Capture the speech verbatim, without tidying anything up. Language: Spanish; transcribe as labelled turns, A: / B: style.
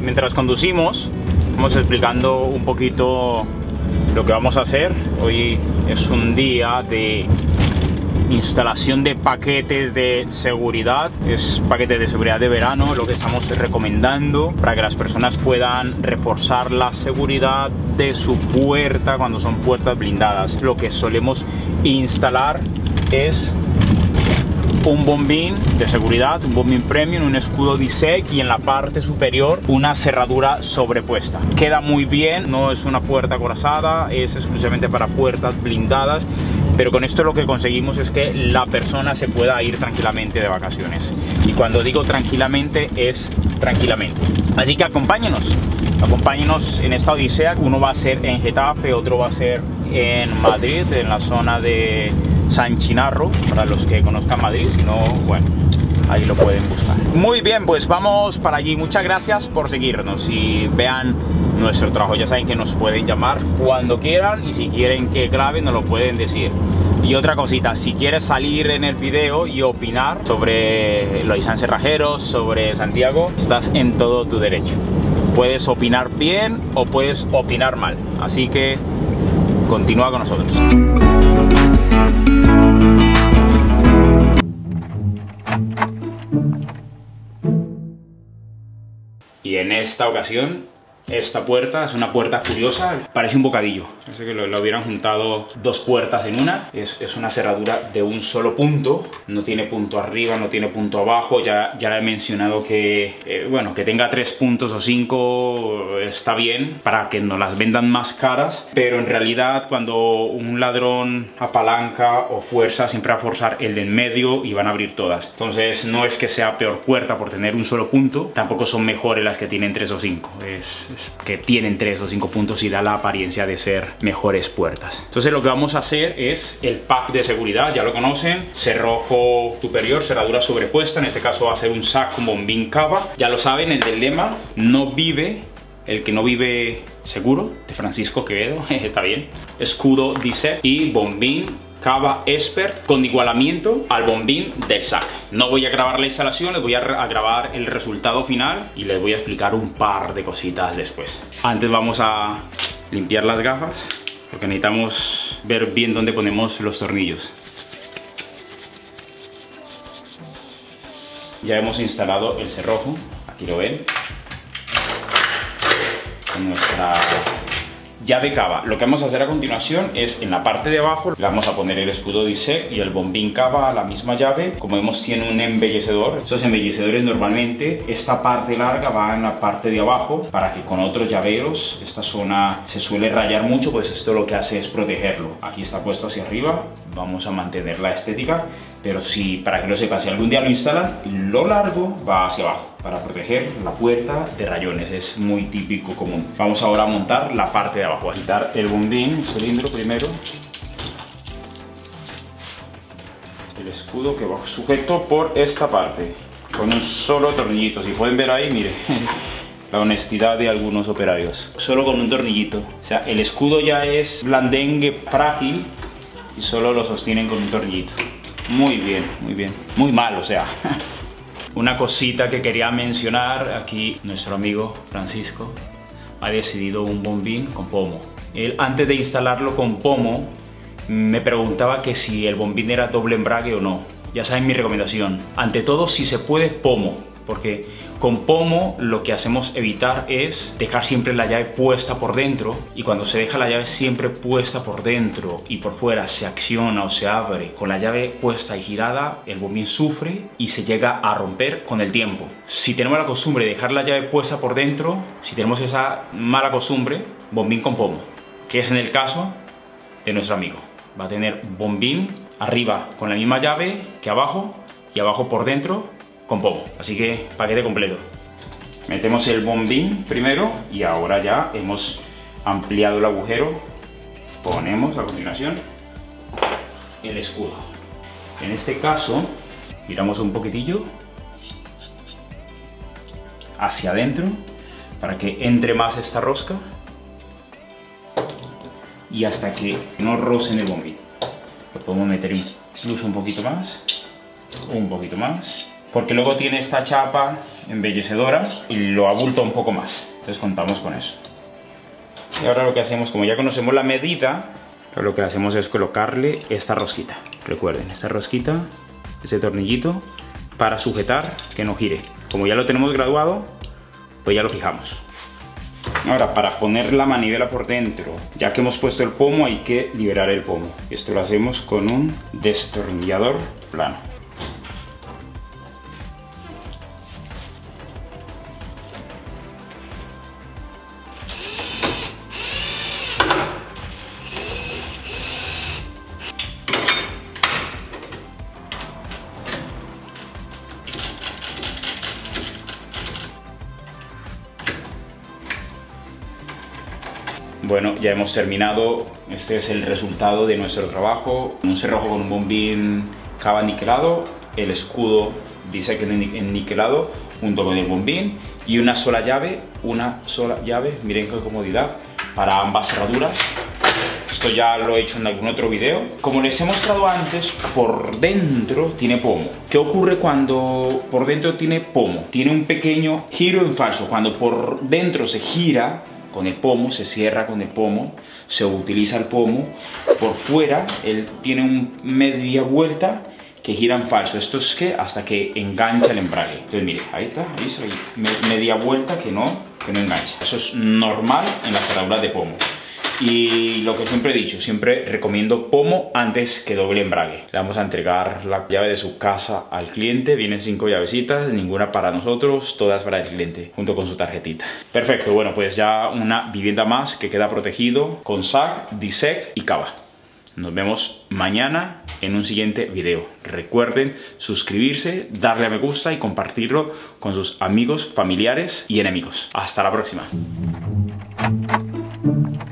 A: Mientras conducimos, vamos explicando un poquito lo que vamos a hacer. Hoy es un día de instalación de paquetes de seguridad. Es paquete de seguridad de verano, lo que estamos recomendando para que las personas puedan reforzar la seguridad de su puerta cuando son puertas blindadas. Lo que solemos instalar es un bombín de seguridad, un bombín premium, un escudo D S E C y en la parte superior una cerradura sobrepuesta. Queda muy bien, no es una puerta acorazada, es exclusivamente para puertas blindadas, pero con esto lo que conseguimos es que la persona se pueda ir tranquilamente de vacaciones. Y cuando digo tranquilamente, es tranquilamente. Así que acompáñenos, acompáñenos en esta odisea. Uno va a ser en Getafe, otro va a ser en Madrid, en la zona de San Chinarro, para los que conozcan Madrid, si no, bueno, ahí lo pueden buscar. Muy bien, pues vamos para allí. Muchas gracias por seguirnos y vean nuestro trabajo. Ya saben que nos pueden llamar cuando quieran y si quieren que grabe nos lo pueden decir. Y otra cosita, si quieres salir en el video y opinar sobre Loisan Cerrajeros, sobre Santiago, estás en todo tu derecho. Puedes opinar bien o puedes opinar mal, así que continúa con nosotros. Y en esta ocasión, esta puerta es una puerta curiosa, parece un bocadillo. Parece que lo, lo hubieran juntado dos puertas en una. Es, es una cerradura de un solo punto, no tiene punto arriba, no tiene punto abajo. Ya, ya he mencionado que, eh, bueno, que tenga tres puntos o cinco está bien para que nos las vendan más caras, pero en realidad cuando un ladrón apalanca o fuerza, siempre va a forzar el de en medio y van a abrir todas. Entonces no es que sea peor puerta por tener un solo punto, tampoco son mejores las que tienen tres o cinco. Es, es que tienen tres o cinco puntos y da la apariencia de ser mejores puertas. Entonces lo que vamos a hacer es el pack de seguridad, ya lo conocen, cerrojo superior, cerradura sobrepuesta, en este caso va a ser un S A C con bombín cava, ya lo saben, el del lema, no vive el que no vive seguro, de Francisco Quevedo, está bien, escudo D S E C y bombín Cava Expert con igualamiento al bombín del S A C. No voy a grabar la instalación, les voy a, a grabar el resultado final y les voy a explicar un par de cositas después. Antes vamos a limpiar las gafas porque necesitamos ver bien dónde ponemos los tornillos. Ya hemos instalado el cerrojo, aquí lo ven, con nuestra llave cava. Lo que vamos a hacer a continuación es en la parte de abajo le vamos a poner el escudo D S E C y el bombín cava a la misma llave. Como vemos, tiene un embellecedor. Estos embellecedores normalmente esta parte larga va en la parte de abajo para que con otros llaveros esta zona se suele rayar mucho, pues esto lo que hace es protegerlo. Aquí está puesto hacia arriba, vamos a mantener la estética, pero si, para que lo sepa, si algún día lo instalan, lo largo va hacia abajo para proteger la puerta de rayones. Es muy típico común. Vamos ahora a montar la parte de abajo. Voy a quitar el bombín, el cilindro primero, el escudo que va sujeto por esta parte con un solo tornillito. Si pueden ver ahí, mire la honestidad de algunos operarios, solo con un tornillito. O sea, el escudo ya es blandengue frágil y solo lo sostienen con un tornillito. Muy bien, muy bien, muy mal, o sea. Una cosita que quería mencionar aquí, nuestro amigo Francisco ha decidido un bombín con pomo. Él, antes de instalarlo con pomo, me preguntaba que si el bombín era doble embrague o no. Ya saben mi recomendación. Ante todo, si se puede, pomo. Porque con pomo lo que hacemos evitar es dejar siempre la llave puesta por dentro. Y cuando se deja la llave siempre puesta por dentro y por fuera, se acciona o se abre con la llave puesta y girada, el bombín sufre y se llega a romper con el tiempo. Si tenemos la costumbre de dejar la llave puesta por dentro, si tenemos esa mala costumbre, bombín con pomo, que es en el caso de nuestro amigo. Va a tener bombín arriba con la misma llave que abajo y abajo por dentro con pomo. Así que paquete completo. Metemos el bombín primero y ahora ya hemos ampliado el agujero. Ponemos a continuación el escudo. En este caso giramos un poquitillo hacia adentro para que entre más esta rosca y hasta que no roce en el bombín. Lo podemos meter incluso un poquito más, un poquito más porque luego tiene esta chapa embellecedora y lo abulta un poco más. Entonces contamos con eso. Y ahora lo que hacemos, como ya conocemos la medida, lo que hacemos es colocarle esta rosquita. Recuerden, esta rosquita, ese tornillito, para sujetar que no gire. Como ya lo tenemos graduado, pues ya lo fijamos. Ahora, para poner la manivela por dentro, ya que hemos puesto el pomo, hay que liberar el pomo. Esto lo hacemos con un destornillador plano. Bueno, ya hemos terminado. Este es el resultado de nuestro trabajo. Un cerrojo con un bombín cava niquelado, el escudo Disec en niquelado junto con el bombín y una sola llave, una sola llave, miren qué comodidad para ambas cerraduras. Esto ya lo he hecho en algún otro video. Como les he mostrado antes, por dentro tiene pomo. ¿Qué ocurre cuando por dentro tiene pomo? Tiene un pequeño giro en falso. Cuando por dentro se gira con el pomo, se cierra con el pomo, se utiliza el pomo. Por fuera, él tiene un media vuelta que gira en falso. Esto es que hasta que engancha el embrague. Entonces, mire, ahí está, ahí está, ahí. Media vuelta que no, que no engancha. Eso es normal en las cerraduras de pomo. Y lo que siempre he dicho, siempre recomiendo pomo antes que doble embrague. Le vamos a entregar la llave de su casa al cliente. Vienen cinco llavecitas, ninguna para nosotros, todas para el cliente, junto con su tarjetita. Perfecto, bueno, pues ya una vivienda más que queda protegido con S A C, Disec y cava. Nos vemos mañana en un siguiente video. Recuerden suscribirse, darle a me gusta y compartirlo con sus amigos, familiares y enemigos. Hasta la próxima.